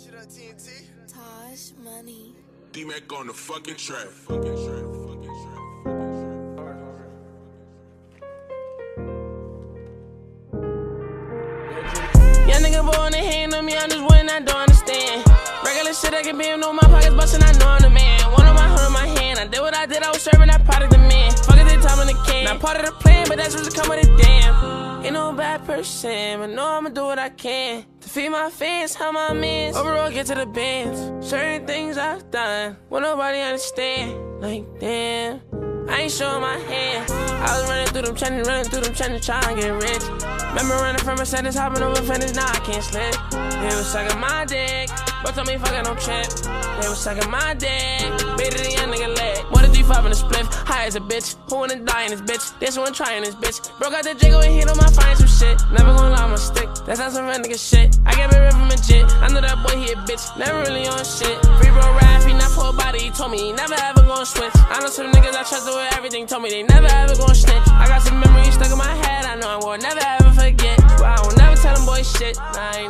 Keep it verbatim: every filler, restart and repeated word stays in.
Tosh money. D-Mac on the fucking track. Young nigga boy on the hand on me, I'm just waiting, I don't understand. Regular shit, I can be in my pockets, bustin', I know I'm the man. One on my hood in my hand, I did what I did, I was serving that product to man. Fuck it, they time in the can. Not part of the plan, but that's what's come with it, damn. Ain't no bad person, but know I'ma do what I can to feed my fans, how my mans. Overall, get to the bands. Certain things I've done, will nobody understand. Like, damn, I ain't showing my hand. I was running through them channels, running through them channels, trying to get rich. Remember running from a sentence, hopping over fenders, now I can't slip. They was sucking my dick, but told me fucking no chip. They was sucking my dick, baited the young nigga leg. More than three five in the split, high as a bitch. Who wanna die in this bitch? This one trying this bitch. Broke out the jiggle and hit on my find some shit. Never gonna lie, I'ma stick. That's not some real nigga shit. I get me ripped from a jit. I know that boy, he a bitch. Never really on shit. Free bro rap, he not full body. He told me he never ever gonna switch. I know some niggas I trusted with everything. Told me they never ever gonna snitch. I got some memories stuck in my head. I know I will never ever forget. But I will never tell them boys shit. Nah, I ain't